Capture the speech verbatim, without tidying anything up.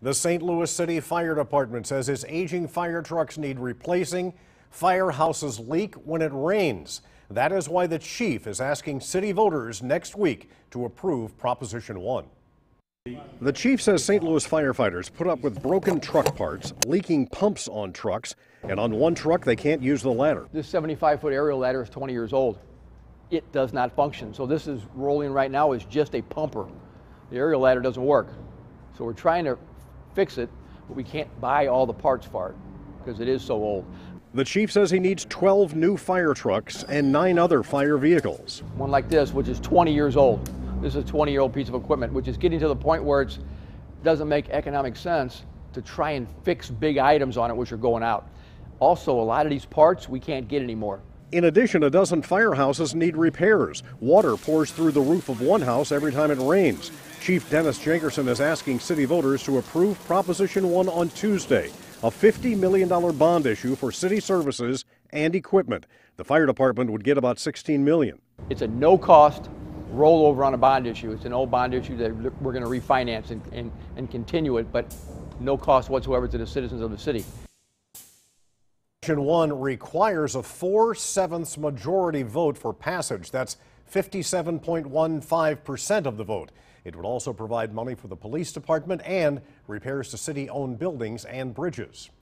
The Saint Louis City Fire Department says its aging fire trucks need replacing. Firehouses leak when it rains. That is why the chief is asking city voters next week to approve Proposition one. The chief says Saint Louis firefighters put up with broken truck parts, leaking pumps on trucks, and on one truck they can't use the ladder. This seventy-five foot aerial ladder is twenty years old. It does not function. So this is rolling right now is just a pumper. The aerial ladder doesn't work. So we're trying to fix it, but we can't buy all the parts for it because it is so old. The chief says he needs twelve new fire trucks and nine other fire vehicles. One like this, which is twenty years old. This is a twenty year old piece of equipment, which is getting to the point where it doesn't make economic sense to try and fix big items on it which are going out. Also, a lot of these parts we can't get anymore. In addition, a dozen firehouses need repairs. Water pours through the roof of one house every time it rains. Chief Dennis Jenkerson is asking city voters to approve Proposition one on Tuesday, a fifty million dollar bond issue for city services and equipment. The fire department would get about sixteen million dollars. It's a no-cost rollover on a bond issue. It's an old bond issue that we're going to refinance and, and, and continue it, but no cost whatsoever to the citizens of the city. Proposition one requires a four sevenths majority vote for passage. That's fifty-seven point one five percent of the vote. It would also provide money for the police department and repairs to city-owned buildings and bridges.